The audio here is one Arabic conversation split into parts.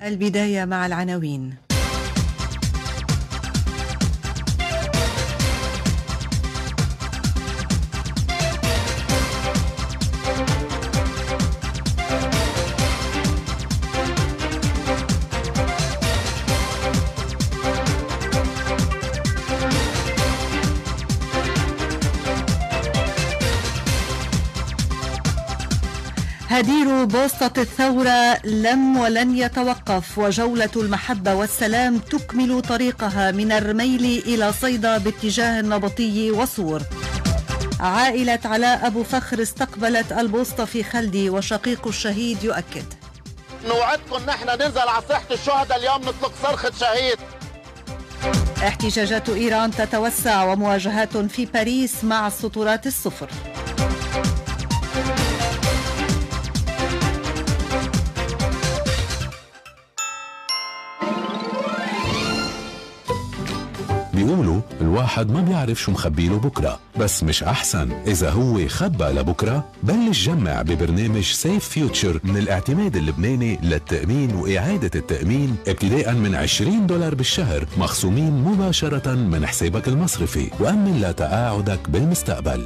البداية مع العناوين. هدير بوسطة الثورة لم ولن يتوقف، وجولة المحبة والسلام تكمل طريقها من الرميل إلى صيدا باتجاه النبطي وصور. عائلة علاء أبو فخر استقبلت البوسطة في خلدي، وشقيق الشهيد يؤكد: نوعدكم نحن ننزل على ساحة الشهداء اليوم نطلق صرخة شهيد. احتجاجات إيران تتوسع، ومواجهات في باريس مع السطورات الصفر. بيقولوا الواحد ما بيعرف شو مخبيله بكرة، بس مش أحسن إذا هو خبى لبكرة؟ بلش جمع ببرنامج سيف فيوتشر من الاعتماد اللبناني للتأمين وإعادة التأمين ابتداء من $20 بالشهر، مخصومين مباشرة من حسابك المصرفي، وأمن لتقاعدك بالمستقبل.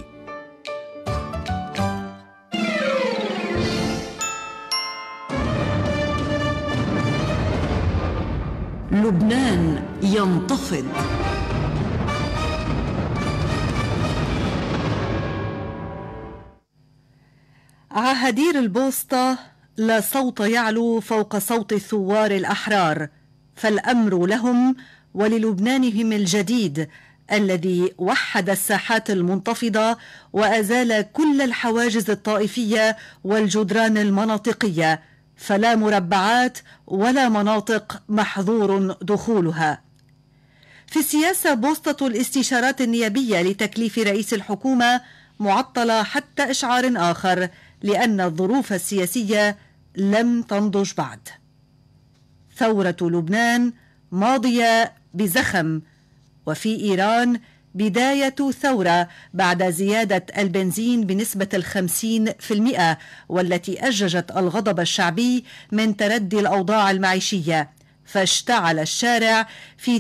لبنان ينتفض. عهدير البوسطة: لا صوت يعلو فوق صوت الثوار الأحرار، فالأمر لهم وللبنانهم الجديد الذي وحد الساحات المنتفضة وأزال كل الحواجز الطائفية والجدران المناطقية، فلا مربعات ولا مناطق محظور دخولها. في السياسة، بوسطة الاستشارات النيابية لتكليف رئيس الحكومة معطلة حتى إشعار آخر، لأن الظروف السياسية لم تنضج بعد. ثورة لبنان ماضية بزخم، وفي إيران بداية ثورة بعد زيادة البنزين بنسبة 50%، والتي أججت الغضب الشعبي من تردي الأوضاع المعيشية، فاشتعل الشارع في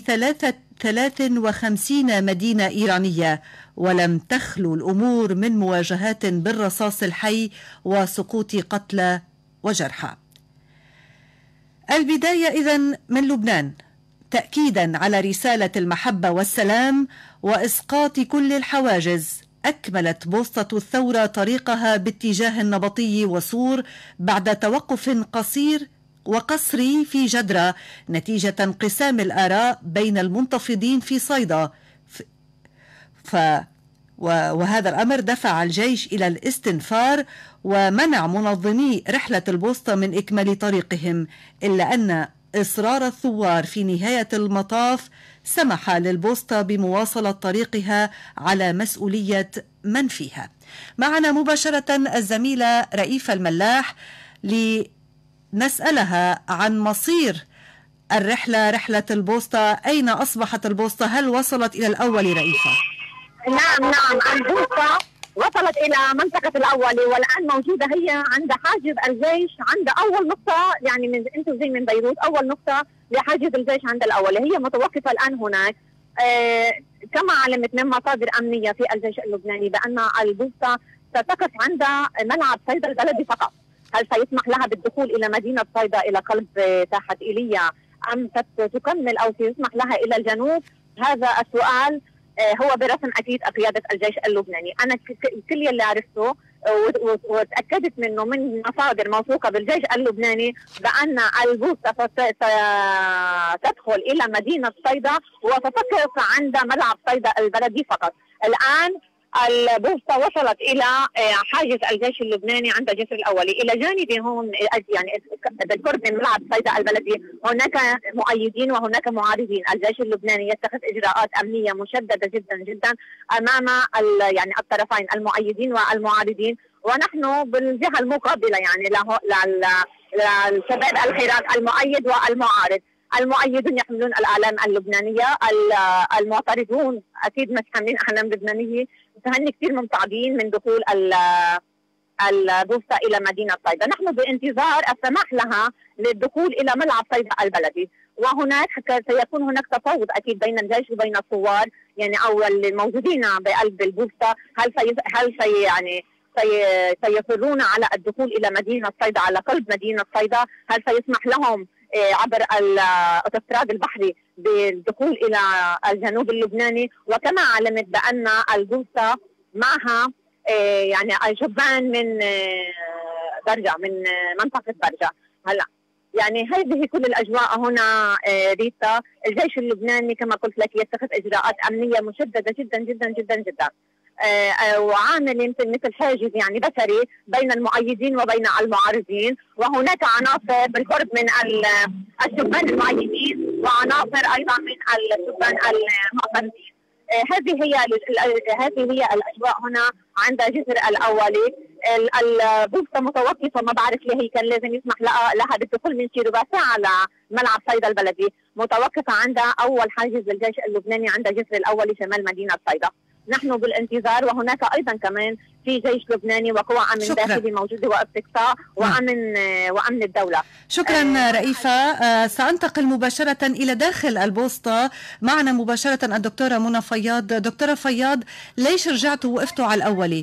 53 مدينة إيرانية، ولم تخلو الأمور من مواجهات بالرصاص الحي وسقوط قتلى وجرحى. البداية إذن من لبنان، تأكيدا على رسالة المحبة والسلام وإسقاط كل الحواجز. أكملت بوسطة الثورة طريقها باتجاه النبطي وصور بعد توقف قصير وقصري في جدرة نتيجة انقسام الآراء بين المنتفضين في صيدا، وهذا الأمر دفع الجيش إلى الاستنفار ومنع منظمي رحلة البوسطة من إكمال طريقهم، إلا أن إصرار الثوار في نهاية المطاف سمح للبوسطة بمواصلة طريقها على مسؤولية من فيها. معنا مباشرة الزميلة رئيفة الملاح لنسألها عن مصير رحلة البوسطة. أين أصبحت البوسطة؟ هل وصلت إلى الأول رئيفة؟ نعم، البوسطة وصلت إلى منطقة الأول، والآن موجودة هي عند حاجز الجيش، عند أول نقطة، يعني من أنتم زي من بيروت، أول نقطة لحاجز الجيش عند الأول، هي متوقفة الآن هناك. كما علمت من مصادر أمنية في الجيش اللبناني بأن البوسطة ستقف عند ملعب صيدا البلدي فقط. هل سيسمح لها بالدخول إلى مدينة صيدا إلى قلب ساحة إيليا، أم ستكمل أو سيسمح لها إلى الجنوب؟ هذا السؤال هو برسم أكيد قيادة الجيش اللبناني. أنا كل اللي عرفته وتأكدت منه من مصادر موثوقة بالجيش اللبناني بأن البوسطة ستدخل إلى مدينة صيدا وستقف عند ملعب صيدا البلدي فقط. الآن البوسطة وصلت إلى حاجز الجيش اللبناني عند جسر الأولي. إلى جانبي هون يعني بالقرب من ملعب صيدا البلدي هناك مؤيدين وهناك معارضين. الجيش اللبناني يتخذ إجراءات أمنية مشددة جدا جدا أمام يعني الطرفين المؤيدين والمعارضين، ونحن بالجهة المقابلة يعني للشباب الحراك المؤيد والمعارض. المؤيدون يحملون الأعلام اللبنانية، المعترضون أكيد مش حاملين أعلام لبنانية. فهن كثير ممتعضين من دخول البوسطة إلى مدينة صيدا. نحن بانتظار السماح لها للدخول إلى ملعب صيدا البلدي، وهناك سيكون هناك تفاوض أكيد بين الجيش وبين الثوار يعني أو الموجودين بقلب البوسطة. هل سيصرون على الدخول إلى مدينة صيدا، على قلب مدينة صيدا؟ هل سيسمح لهم عبر الاوتوستراد البحري بالدخول إلى الجنوب اللبناني؟ وكما علمت بأن البوسطة معها يعني شبان من برجة، من منطقة برجة. هلا يعني هذه كل الأجواء هنا ريتا. الجيش اللبناني كما قلت لك يتخذ إجراءات أمنية مشددة جدا جدا جدا جدا، وعامل يمكن مثل حاجز يعني بشري بين المؤيدين وبين المعارضين، وهناك عناصر بالقرب من الشبان المؤيدين وعناصر أيضا من الشبان المعترضين. هذه هي الأجواء هنا عند جسر الأولي. البوسطة متوقفة، ما بعرف ليه هي كان لازم يسمح لها بالدخول من شي ربع ساعة على ملعب صيدا البلدي. متوقفة عند أول حاجز للجيش اللبناني عند جسر الأولي شمال مدينة صيدا. نحن بالانتظار، وهناك أيضا كمان في جيش لبناني وقوى أمن داخلي موجودة واستقصاء وأمن الدولة. شكرا رئيفة. سأنتقل مباشرة إلى داخل البوسطة. معنا مباشرة الدكتورة منى فياض. دكتورة فياض، ليش رجعتوا وقفتوا على الأولي؟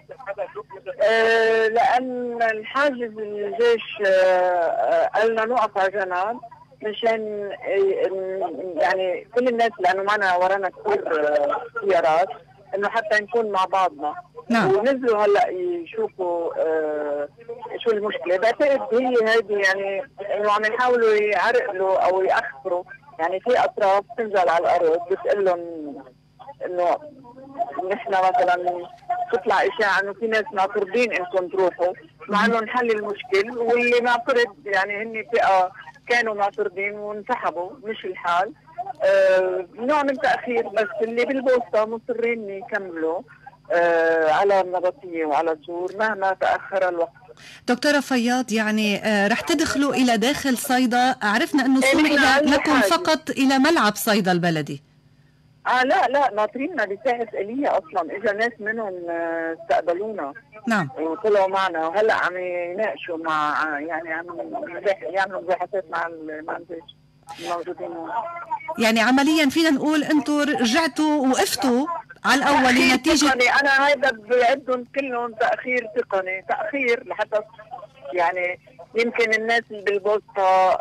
لأن الحاجز الجيش قالنا نوقف على جنب مشان يعني كل الناس، لأنه معنا ورانا كثير سيارات، إنه حتى نكون مع بعضنا. نعم. ونزلوا هلا يشوفوا شو المشكلة. بعتقد هي هذه يعني إنه عم يحاولوا يعرقلوا أو يأخروا، يعني في أطراف تنزل على الأرض بتقول لهم إنه نحن مثلا تطلع إشاعة إنه في ناس معترضين إنكم تروحوا، مع إنه نحل المشكل، واللي معترض يعني هن فئة كانوا معترضين وانسحبوا، مش الحال. نوع من تأخير، بس اللي بالبوسطة مصرين يكملوا على النبطية وعلى السور مهما تأخر الوقت. دكتورة فياض، يعني رح تدخلوا إلى داخل صيدا. عرفنا أنه سمح لكم فقط إلى ملعب صيدا البلدي. لا ناطريننا بساحة إيليا أصلا. إجا ناس منهم استقبلونا. نعم. وطلعوا معنا، وهلا عم يناقشوا مع يعني عم يعملوا مباحثات مع الجيش الموجودين. يعني عمليا فينا نقول أنتم رجعتوا وقفتوا على الأول نتيجة. أنا هيدا بعدهم كلهم تأخير تقني، تأخير لحتى يعني يمكن الناس اللي بالبوسطة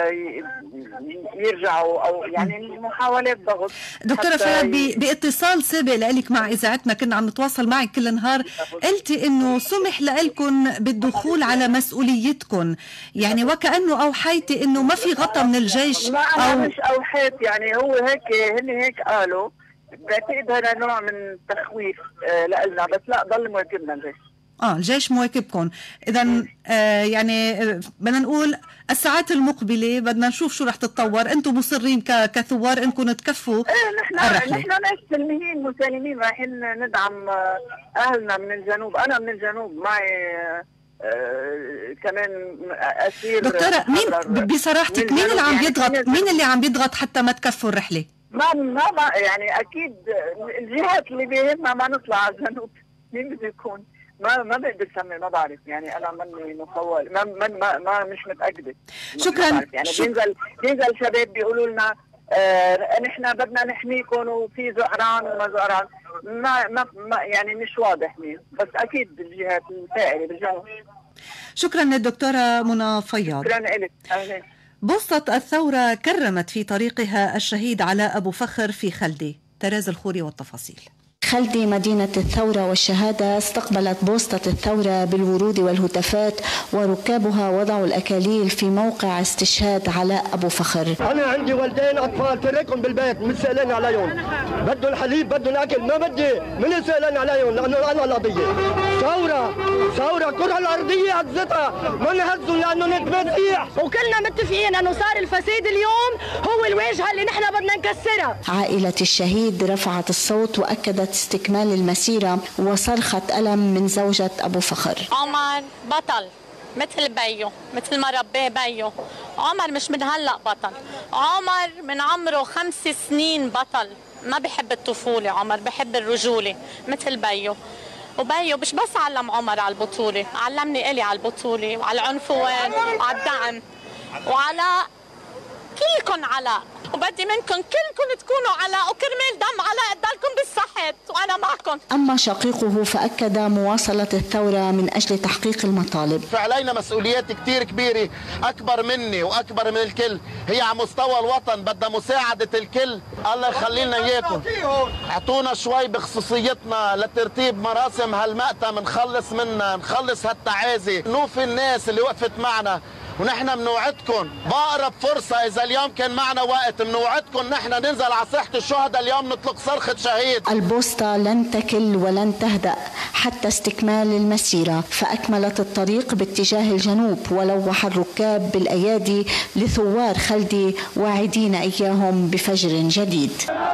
يرجعوا، أو يعني محاولات ضغط. دكتورة فياض، باتصال سابق لك مع إذاعتنا كنا عم نتواصل معك كل نهار، قلتي إنه سمح لكم بالدخول على مسؤوليتكم، يعني وكأنه أوحيتي إنه ما في غطى من الجيش. أو مش أوحيت، يعني هو هيك، هن هيك قالوا. بعتقد هذا نوع من التخويف لنا، بس لا، ضل مواكبنا الجيش. الجيش مواكبكم. إذا يعني بدنا نقول الساعات المقبلة بدنا نشوف شو رح تتطور. أنتم مصرين كثوار إنكم تكفوا الرحلة. نحن ناس سلميين مسالمين، رايحين ندعم أهلنا من الجنوب. أنا من الجنوب، معي كمان أسير. دكتورة، مين بصراحتك مين اللي عم بيضغط؟ مين اللي عم بيضغط حتى ما تكفوا الرحلة؟ ما يعني أكيد الجهات اللي بيهمها ما نطلع على الجنوب. مين بده يكون؟ ما بقدر سمي، ما بعرف يعني. انا ماني مخول، ما مش متاكده. شكرا. يعني بينزل شباب بيقولوا لنا نحن بدنا نحميكم وفي زقران وما زقران. ما يعني مش واضح مين، بس اكيد الجهات الفاعله بالجنوب. شكرا للدكتورة منى فياض. شكرا لك. اهلا. بوسطة الثورة كرمت في طريقها الشهيد علاء أبو فخر في خلدي. تراز الخوري والتفاصيل. خلدي مدينة الثورة والشهادة استقبلت بوسطة الثورة بالورود والهتافات، وركابها وضعوا الأكاليل في موقع استشهاد علاء أبو فخر. أنا عندي ولدين أطفال تركهم بالبيت، مش سألان عليهم، بدهم الحليب بدهم أكل، ما بدي من سألان عليهم، لأنه أنا القضية ثورة كرة الأرضية عزتها، ما نهزوا لأنه نتمسيح، وكلنا متفقين أنه صار الفساد اليوم هو الواجهة اللي نحن بدنا نكسرها. عائلة الشهيد رفعت الصوت وأكدت استكمال المسيرة وصرخت ألم من زوجة أبو فخر. عمر بطل مثل بيو، مثل ما رباه بيو. عمر مش من هلأ بطل، عمر من عمره 5 سنين بطل. ما بحب الطفولة عمر، بحب الرجولة مثل بيو. وبيو مش بس علم عمر على البطولة، علمني إلي على البطولة وعلى العنفوان وعلى الدعم وعلى كلكم علاء، وبدي منكم كلكم تكونوا علاء وكرمال دم علاء تضلكم بالصحة وأنا معكم. أما شقيقه فأكد مواصلة الثورة من أجل تحقيق المطالب. فعلينا مسؤوليات كتير كبيرة أكبر مني وأكبر من الكل، هي على مستوى الوطن بدها مساعدة الكل. الله يخلي لنا إياكم، اعطونا شوي بخصوصيتنا لترتيب مراسم هالمقتل، نخلص منها، نخلص هالتعازي، نوفي الناس اللي وقفت معنا. ونحن بنوعدكم بأقرب فرصة إذا اليوم كان معنا وقت، بنوعدكم نحن ننزل على ساحة الشهداء اليوم نطلق صرخة شهيد. البوسطة لن تكل ولن تهدأ حتى استكمال المسيرة، فأكملت الطريق باتجاه الجنوب ولوح الركاب بالأيادي لثوار خلدي واعدين إياهم بفجر جديد.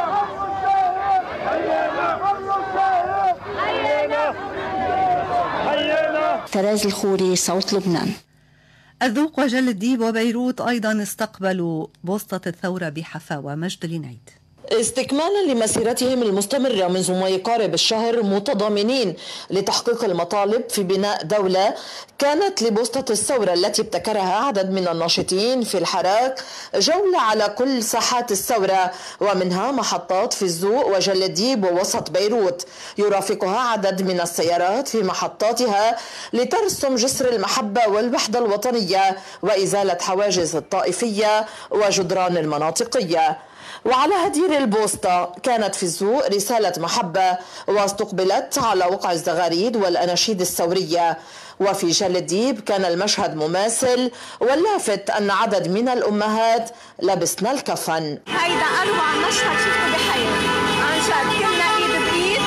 تراز الخوري، صوت لبنان. الذوق وجل الديب وبيروت أيضا استقبلوا بوسطة الثورة بحفاوة. مجد العنايد. استكمالا لمسيرتهم المستمرة منذ ما يقارب الشهر، متضامنين لتحقيق المطالب في بناء دولة، كانت لبوسطة الثورة التي ابتكرها عدد من الناشطين في الحراك جولة على كل ساحات الثورة، ومنها محطات في الذوق وجل الديب ووسط بيروت، يرافقها عدد من السيارات في محطاتها لترسم جسر المحبة والوحدة الوطنية وإزالة حواجز الطائفية وجدران المناطقية. وعلى هدير البوسطة كانت في الذوق رسالة محبة واستقبلت على وقع الزغاريد والأناشيد الثورية. وفي جل الديب كان المشهد مماثل، واللافت أن عدد من الأمهات لبسن الكفن. هيدا أروع مشهد شفته بحياتي عن جد، كلنا إيد بإيد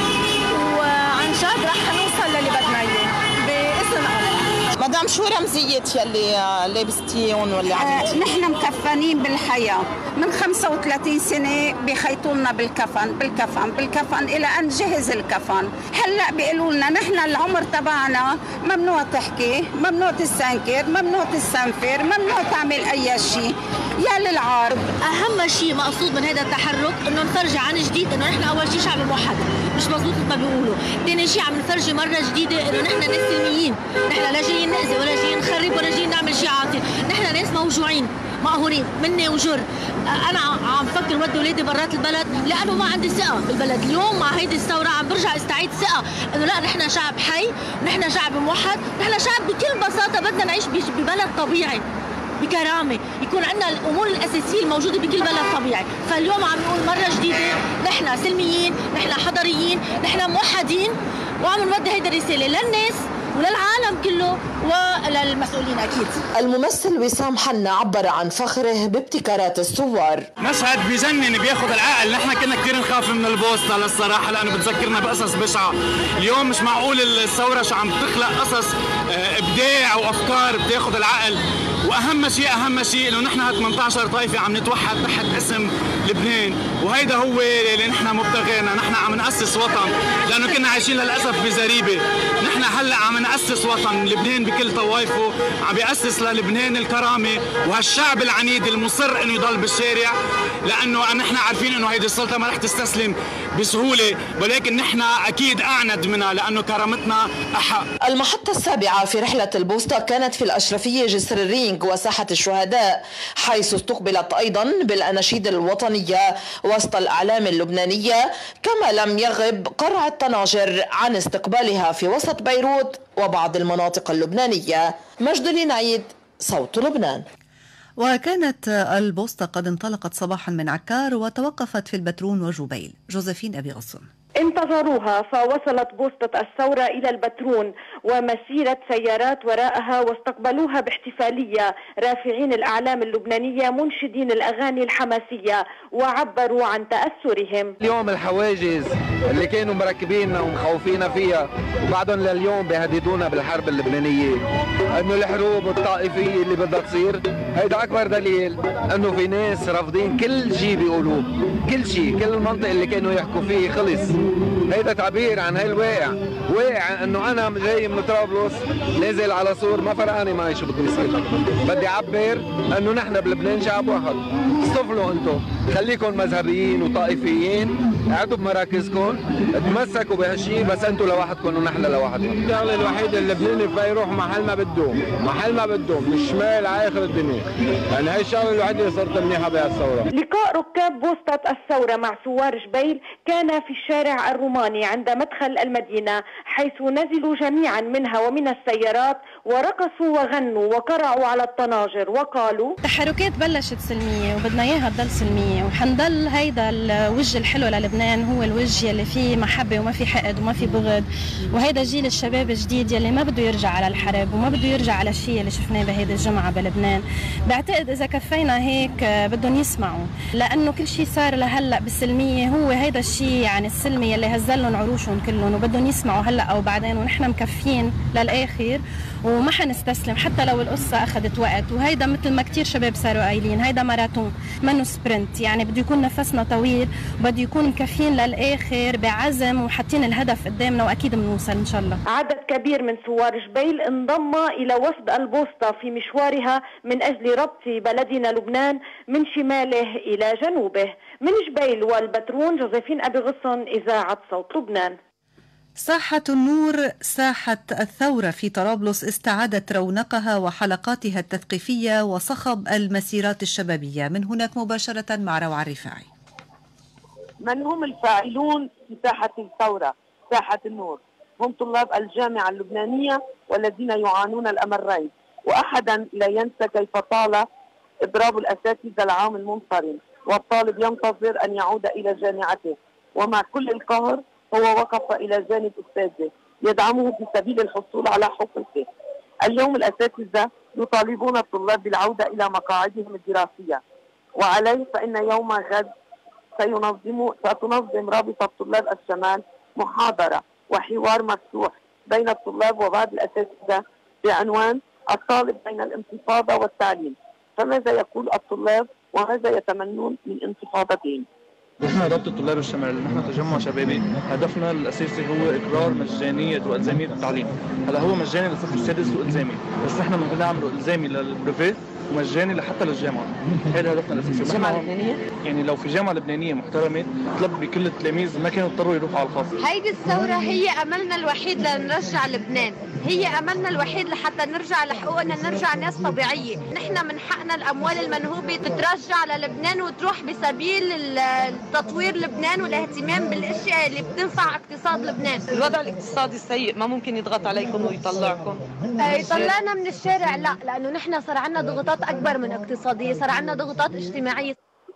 وعن جد رح نوصل للي بدنا إياه باسم الله. مدام شو رمزية يلي لابستيهم واللي عملتي؟ نحن مكفنين بالحياة من 35 سنة، بخيطولنا بالكفن إلى أن جهز الكفن. هلأ بيقولوا لنا نحن العمر تبعنا ممنوع تحكي، ممنوع تستنكر، ممنوع تستنفر، ممنوع تعمل أي شيء. يا للعار. أهم شيء مقصود من هذا التحرك إنه نفرجي عن جديد إنه نحن أول شيء شعب موحد، مش مظبوط ما بيقولوا. ثاني شيء عم نفرجي مرة جديدة إنه نحن ناس سلميين، نحن لا جايين نأذي ولا جايين نخرب ولا جايين نعمل شيء عاطل، نحن ناس موجوعين مقهورين مني وجر. انا عم فكر ودي اولادي برات البلد لانه ما عندي ثقه بالبلد. اليوم مع هيدي الثوره عم برجع استعيد ثقه انه لا، نحن شعب حي، نحن شعب موحد، نحن شعب بكل بساطه بدنا نعيش ببلد طبيعي بكرامه، يكون عندنا الامور الاساسيه الموجوده بكل بلد طبيعي. فاليوم عم نقول مره جديده نحن سلميين، نحن حضريين، نحن موحدين، وعم نودي هيدي الرساله للناس وللعالم كله وللمسؤولين أكيد. الممثل وسام حنا عبر عن فخره بابتكارات الثوار. مشهد بجنن بياخذ العقل، نحن كنا كثير نخاف من البوسطة للصراحة لأنه بتذكرنا بقصص بشعة. اليوم مش معقول الثورة شو عم تخلق قصص إبداع وأفكار بتاخذ العقل. واهم شيء انه نحن 18 طائفه عم نتوحد تحت اسم لبنان، وهيدا هو اللي نحن مبتغينا. نحن عم نأسس وطن لانه كنا عايشين للاسف بزريبه. نحن هلا عم نأسس وطن، لبنان بكل طوائفه عم بيأسس للبنان الكرامه، وهالشعب العنيد المصر انه يضل بالشارع، لانه نحن عارفين انه هيدي السلطه ما رح تستسلم بسهوله، ولكن نحن اكيد اعند منها لانه كرامتنا احق. المحطه السابعه في رحله البوسطة كانت في الاشرفيه جسر الرينج وساحة الشهداء، حيث استقبلت أيضا بالأناشيد الوطنية وسط الأعلام اللبنانية، كما لم يغب قرع الطناجر عن استقبالها في وسط بيروت وبعض المناطق اللبنانية. مجد العنايد، صوت لبنان. وكانت البوسطة قد انطلقت صباحا من عكار وتوقفت في البترون وجبيل. جوزفين أبي غصن. انتظروها فوصلت بوسطة الثورة إلى البترون ومسيرة سيارات وراءها، واستقبلوها باحتفالية رافعين الأعلام اللبنانية منشدين الأغاني الحماسية وعبروا عن تأثرهم. اليوم الحواجز اللي كانوا مركبيننا ومخوفينا فيها وبعدهم لليوم بيهددونا بالحرب اللبنانية، انه الحروب الطائفية اللي بدها تصير هيدا أكبر دليل انه في ناس رافضين كل شيء بيقولوه، كل شيء، كل المنطق اللي كانوا يحكوا فيه خلص. هيدا تعبير عن هاي الواقع، واقع انه انا جاي من طرابلس نازل على سور ما فرقاني معي شو بده يصير. بدي اعبر انه نحن بلبنان شعب واحد. اصطفلوا انتم، خليكم مذهبيين وطائفيين، قعدوا بمراكزكم، تمسكوا بهالشيء، بس انتم لوحدكم ونحن لوحدنا. الشغله الوحيده اللبناني فيروح محل ما بدهم، محل ما بدهم، من الشمال على اخر الدنيا. يعني هي الشغله الوحيده اللي صارت منيحه بهالثوره. لقاء ركاب بوسطة الثورة مع ثوار جبيل كان في الشارع الروماني عند مدخل المدينة، حيث نزلوا جميعا منها ومن السيارات ورقصوا وغنوا وقرعوا على الطناجر وقالوا: التحركات بلشت سلمية وبدنا اياها تضل سلمية، وحنضل هيدا الوجه الحلو للبنان هو الوجه اللي فيه محبة وما في حقد وما في بغض، وهيدا جيل الشباب الجديد يلي ما بده يرجع على الحرب وما بده يرجع على الشيء اللي شفناه بهيدي الجمعة بلبنان. بعتقد إذا كفينا هيك بدهم يسمعوا، لأنه كل شيء صار لهلا بالسلمية هو هيدا الشيء، يعني السلمي اللي هزلهم عروشهم كلهم، وبدهم يسمعوا هلا أو بعدين، ونحن مكفين للآخر وما حنستسلم حتى لو القصة أخذت وقت. وهيدا مثل ما كتير شباب صاروا قايلين، هيدا ماراثون منه سبرنت، يعني بده يكون نفسنا طويل وبده يكون مكفين للآخر بعزم وحاطين الهدف قدامنا، وأكيد بنوصل إن شاء الله. عدد كبير من ثوار جبيل انضم إلى وفد البوسطة في مشوارها من أجل ربط بلدنا لبنان من شماله إلى جنوبه. من جبيل والبترون، جوزيفين أبي غصن، إذاعة صوت لبنان. ساحة النور، ساحة الثورة في طرابلس، استعادت رونقها وحلقاتها التثقيفية وصخب المسيرات الشبابية. من هناك مباشرة مع روعة الرفاعي. من هم الفاعلون في ساحة الثورة؟ ساحة النور هم طلاب الجامعة اللبنانية والذين يعانون الأمرين، وأحدا لا ينسى كيف طال إضراب الأساتذة العام المنصرم، والطالب ينتظر أن يعود إلى جامعته، ومع كل القهر هو وقف إلى جانب أستاذه يدعمه في سبيل الحصول على حقوقه. اليوم الأساتذة يطالبون الطلاب بالعودة إلى مقاعدهم الدراسية، وعليه فإن يوم غد ستنظم رابطة طلاب الشمال محاضرة وحوار مفتوح بين الطلاب وبعض الأساتذة بعنوان الطالب بين الانتفاضة والتعليم. فماذا يقول الطلاب وماذا يتمنون من انتفاضتهم؟ نحن رابطة طلاب الشمال، نحن تجمع شبابي، هدفنا الأساسي هو إقرار مجانية وإلزامية التعليم. هلا هو مجاني للصف السادس وإلزامي، بس نحن بنقول نعمله إلزامي للبروفيه ومجاني حتى للجامعة. هذا هدفنا الأساسي. الجامعة اللبنانية؟ يعني لو في جامعة لبنانية محترمة تلبي كل التلاميذ ما كانوا يضطروا يروحوا على الخاص. هيدي الثورة هي أملنا الوحيد لنرجع لبنان، هي أملنا الوحيد لحتى نرجع لحقوقنا، نرجع ناس طبيعية. نحن من حقنا الأموال المنهوبة تترجع للبنان وتروح بسبيل تطوير لبنان والاهتمام بالاشياء اللي بتنفع اقتصاد لبنان. الوضع الاقتصادي السيء ما ممكن يضغط عليكم ويطلعكم؟ يطلعنا من الشارع لا، لانه نحن صار عندنا ضغوطات اكبر من اقتصاديه، صار عندنا ضغوطات اجتماعيه.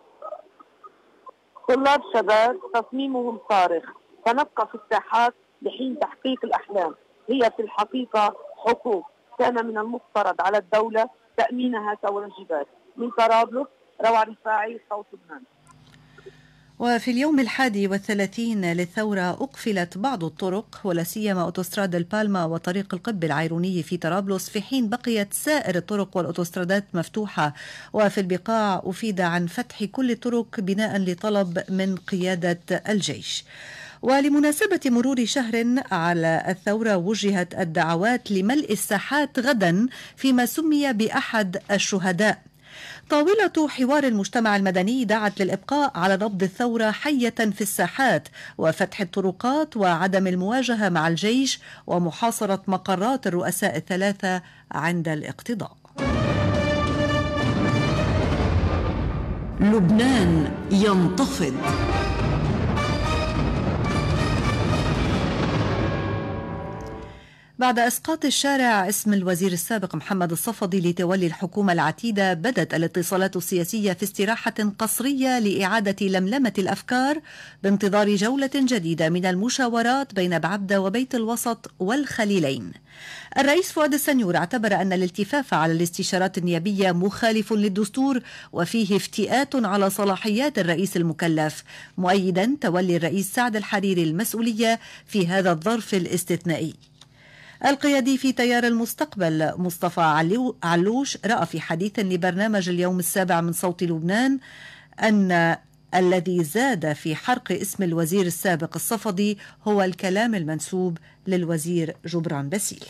طلاب شباب تصميمهم صارخ، سنبقى في الساحات لحين تحقيق الاحلام. هي في الحقيقه حقوق كان من المفترض على الدوله تامينها كواجبات. من طرابلس، روعة الرفاعي، صوت لبنان. وفي اليوم 31 للثورة أقفلت بعض الطرق، ولا سيما أوتوستراد البالما وطريق القب العيروني في طرابلس، في حين بقيت سائر الطرق والأوتوسترادات مفتوحة. وفي البقاع أفيد عن فتح كل الطرق بناء لطلب من قيادة الجيش. ولمناسبة مرور شهر على الثورة وجهت الدعوات لملء الساحات غدا فيما سمي بأحد الشهداء. طاولة حوار المجتمع المدني دعت للإبقاء على نبض الثورة حية في الساحات وفتح الطرقات وعدم المواجهة مع الجيش ومحاصرة مقرات الرؤساء الثلاثة عند الاقتضاء. لبنان ينتفض. بعد إسقاط الشارع اسم الوزير السابق محمد الصفدي لتولي الحكومة العتيدة، بدت الاتصالات السياسية في استراحة قصرية لإعادة لملمة الأفكار بانتظار جولة جديدة من المشاورات بين بعبدة وبيت الوسط والخليلين. الرئيس فؤاد السنيور اعتبر أن الالتفاف على الاستشارات النيابية مخالف للدستور وفيه افتئات على صلاحيات الرئيس المكلف، مؤيدا تولي الرئيس سعد الحريري المسؤولية في هذا الظرف الاستثنائي. القيادي في تيار المستقبل مصطفى علوش رأى في حديث لبرنامج اليوم السابع من صوت لبنان أن الذي زاد في حرق اسم الوزير السابق الصفدي هو الكلام المنسوب للوزير جبران باسيل.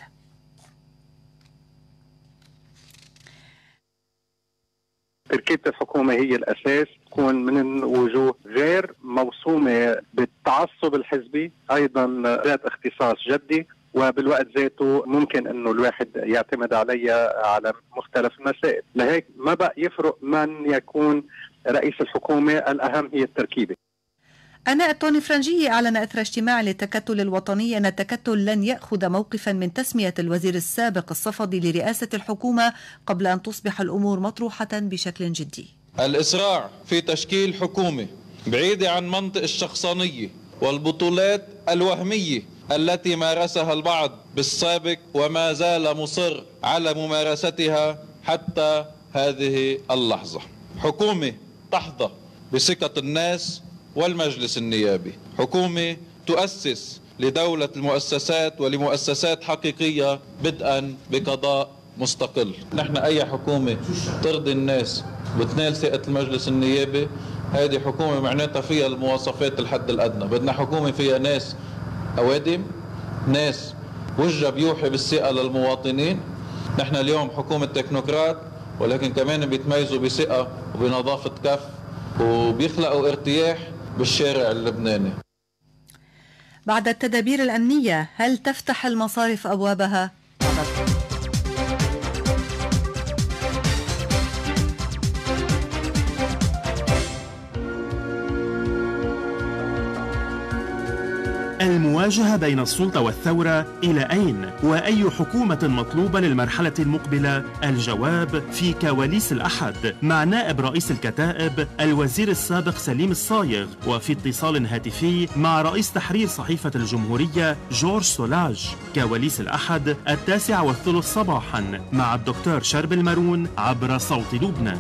تركيبة الحكومة هي الأساس، تكون من وجوه غير موسومة بالتعصب الحزبي، أيضا ذات اختصاص جدي، وبالوقت ذاته ممكن أنه الواحد يعتمد عليها على مختلف المسائل. لهيك ما بقى يفرق من يكون رئيس الحكومة، الأهم هي التركيبة. النائب توني فرنجي أعلن أثر اجتماع للتكتل الوطني أن التكتل لن يأخذ موقفا من تسمية الوزير السابق الصفدي لرئاسة الحكومة قبل أن تصبح الأمور مطروحة بشكل جدي. الإسراع في تشكيل حكومة بعيدة عن منطق الشخصانية والبطولات الوهمية التي مارسها البعض بالسابق وما زال مصر على ممارستها حتى هذه اللحظة. حكومة تحظى بثقة الناس والمجلس النيابي، حكومة تؤسس لدولة المؤسسات ولمؤسسات حقيقية بدءا بقضاء مستقل. نحن أي حكومة ترضي الناس وتنال ثقة المجلس النيابي، هذه حكومة معناتها فيها المواصفات الحد الأدنى. بدنا حكومة فيها ناس أوادم، ناس وجه بيوحي بالثقة للمواطنين. نحن اليوم حكومة تكنوقراط، ولكن كمان بيتميزوا بثقة وبنظافة كف وبيخلقوا ارتياح بالشارع اللبناني. بعد التدابير الأمنية، هل تفتح المصارف أبوابها؟ المواجهة بين السلطة والثورة إلى أين؟ وأي حكومة مطلوبة للمرحلة المقبلة؟ الجواب في كواليس الأحد مع نائب رئيس الكتائب الوزير السابق سليم الصايغ، وفي اتصال هاتفي مع رئيس تحرير صحيفة الجمهورية جورج سولاج. كواليس الأحد 9:03 صباحا مع الدكتور شرب المارون عبر صوت لبنان.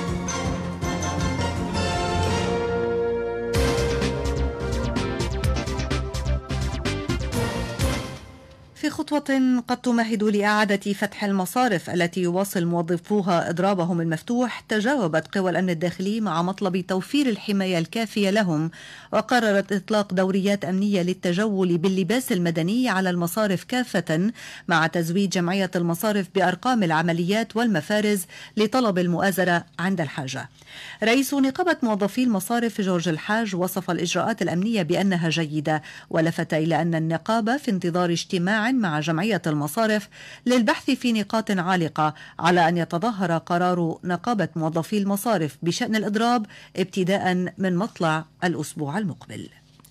في خطوة قد تمهد لإعادة فتح المصارف التي يواصل موظفوها إضرابهم المفتوح، تجاوبت قوى الأمن الداخلي مع مطلب توفير الحماية الكافية لهم، وقررت إطلاق دوريات أمنية للتجول باللباس المدني على المصارف كافة، مع تزويد جمعية المصارف بأرقام العمليات والمفارز لطلب المؤازرة عند الحاجة. رئيس نقابة موظفي المصارف جورج الحاج وصف الإجراءات الأمنية بأنها جيدة، ولفت إلى أن النقابة في انتظار اجتماع مع جمعية المصارف للبحث في نقاط عالقة على أن يتظاهر قرار نقابة موظفي المصارف بشأن الإضراب ابتداء من مطلع الأسبوع المقبل.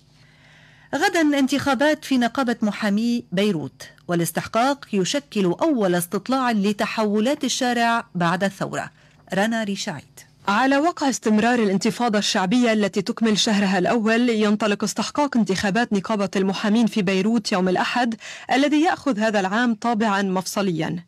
غدا انتخابات في نقابة محامي بيروت، والاستحقاق يشكل أول استطلاع لتحولات الشارع بعد الثورة. رنا ريشايد. على وقع استمرار الانتفاضة الشعبية التي تكمل شهرها الأول، ينطلق استحقاق انتخابات نقابة المحامين في بيروت يوم الأحد الذي يأخذ هذا العام طابعا مفصليا.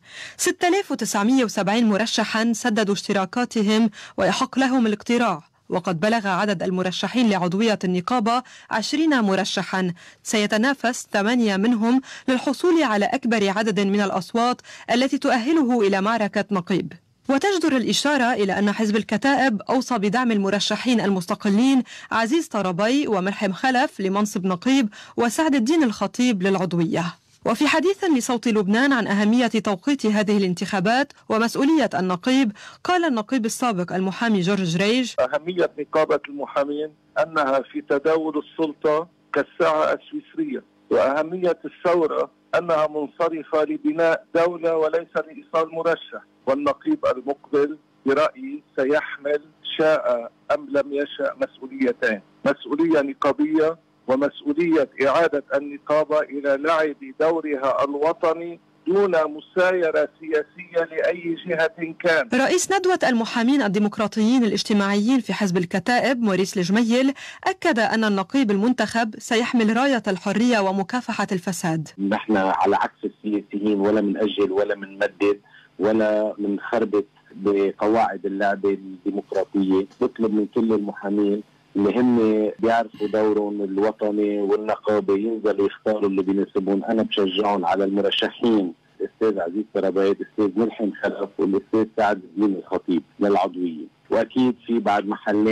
6970 مرشحا سددوا اشتراكاتهم ويحق لهم الاقتراع، وقد بلغ عدد المرشحين لعضوية النقابة 20 مرشحا، سيتنافس 8 منهم للحصول على أكبر عدد من الأصوات التي تؤهله إلى معركة نقيب. وتجدر الإشارة إلى أن حزب الكتائب أوصى بدعم المرشحين المستقلين عزيز طرابي وملحم خلف لمنصب نقيب وسعد الدين الخطيب للعضوية. وفي حديث لصوت لبنان عن أهمية توقيت هذه الانتخابات ومسؤولية النقيب، قال النقيب السابق المحامي جورج ريج: أهمية نقابة المحامين أنها في تداول السلطة كالساعة السويسرية، وأهمية الثورة أنها منصرفة لبناء دولة وليس لإيصال مرشح. والنقيب المقبل برأيي سيحمل شاء أم لم يشاء مسؤوليتين: مسؤولية نقابية ومسؤولية إعادة النقابة إلى لعب دورها الوطني دون مسايرة سياسية لأي جهة كان. رئيس ندوة المحامين الديمقراطيين الاجتماعيين في حزب الكتائب موريس الجميل أكد أن النقيب المنتخب سيحمل راية الحرية ومكافحة الفساد. نحن على عكس السياسيين ولا من أجل ولا من مدد ولا من خربت بقواعد اللعبة الديمقراطية. بطلب من كل المحامين اللي هم بيعرفوا دورهم الوطني والنقابة ينزلوا يختاروا اللي بيناسبهم. أنا بشجعهم على المرشحين الأستاذ عزيز طرابي، الأستاذ ملحم خلف، والأستاذ سعد الدين الخطيب للعضوية. وأكيد في بعد محلين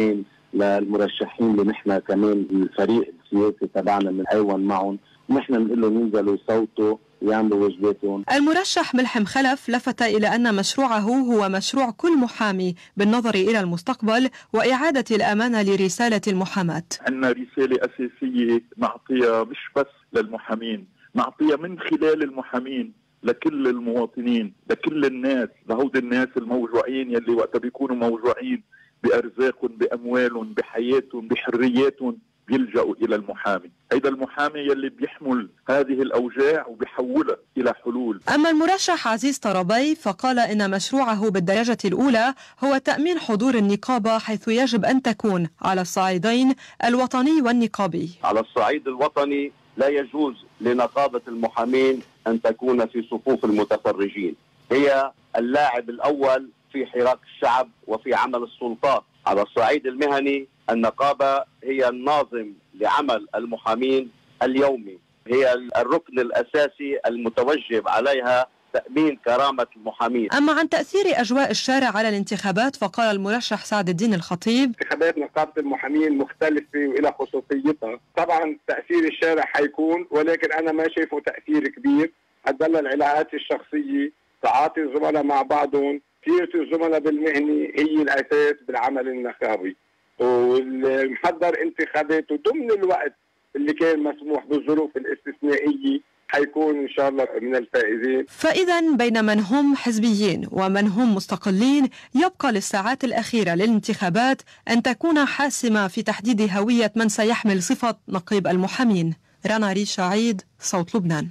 للمرشحين اللي نحن كمان الفريق السياسي تبعنا بنعاون معهم، ونحن بنقول لهم ينزلوا يصوتوا ويعملوا واجباتهم. المرشح ملحم خلف لفت إلى أن مشروعه هو مشروع كل محامي بالنظر إلى المستقبل وإعادة الأمانة لرسالة المحاماة. عندنا رسالة أساسية نعطيها مش بس للمحامين، نعطيها من خلال المحامين لكل المواطنين، لكل الناس، لهود الناس الموجوعين يلي وقت بيكونوا موجوعين بأرزاقهم، بأموالهم، بحياتهم، بحرياتهم بيلجأوا إلى المحامي. هيدا المحامي يلي بيحمل هذه الأوجاع وبيحولها إلى حلول. أما المرشح عزيز طرابي فقال إن مشروعه بالدرجة الأولى هو تأمين حضور النقابة، حيث يجب أن تكون على الصعيدين الوطني والنقابي. على الصعيد الوطني لا يجوز لنقابة المحامين أن تكون في صفوف المتفرجين، هي اللاعب الأول في حراك الشعب وفي عمل السلطات. على الصعيد المهني النقابة هي الناظم لعمل المحامين اليومي، هي الركن الأساسي المتوجب عليها تأمين كرامة المحامين. أما عن تأثير أجواء الشارع على الانتخابات فقال المرشح سعد الدين الخطيب: انتخابات نقابة المحامين مختلفة وإلى خصوصيتها، طبعا تأثير الشارع حيكون، ولكن أنا ما شايفه تأثير كبير. هتضل العلاقات الشخصية، تعاطي الزملاء مع بعضهم، سيرة الزملاء بالمهني هي الأساس بالعمل النقابي، والمحضر انتخابات ضمن الوقت اللي كان مسموح بالظروف الاستثنائية حيكون إن شاء الله من الفائزين. فإذا بين من هم حزبيين ومن هم مستقلين يبقى للساعات الأخيرة للانتخابات أن تكون حاسمة في تحديد هوية من سيحمل صفة نقيب المحامين. رنا ريشا عيد، صوت لبنان.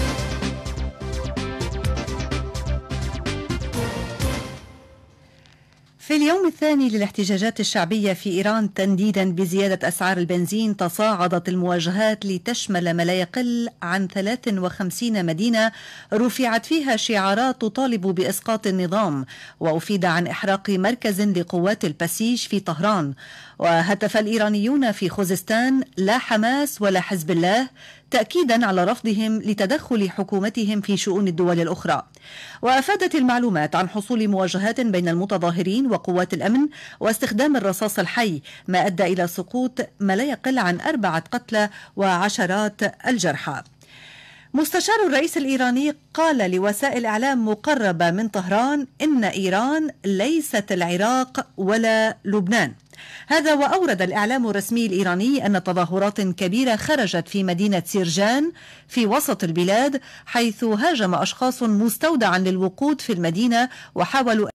في اليوم الثاني للاحتجاجات الشعبية في إيران تنديدا بزيادة أسعار البنزين، تصاعدت المواجهات لتشمل ما لا يقل عن 53 مدينة رفعت فيها شعارات تطالب بإسقاط النظام، وأفيد عن إحراق مركز لقوات البسيج في طهران. وهتف الإيرانيون في خوزستان: لا حماس ولا حزب الله، تأكيدا على رفضهم لتدخل حكومتهم في شؤون الدول الأخرى. وأفادت المعلومات عن حصول مواجهات بين المتظاهرين وقوات الأمن واستخدام الرصاص الحي، ما أدى إلى سقوط ما لا يقل عن 4 قتلى وعشرات الجرحى. مستشار الرئيس الإيراني قال لوسائل إعلام مقربة من طهران إن إيران ليست العراق ولا لبنان. هذا وأورد الإعلام الرسمي الإيراني أن تظاهرات كبيرة خرجت في مدينة سيرجان في وسط البلاد، حيث هاجم أشخاص مستودعا للوقود في المدينة وحاولوا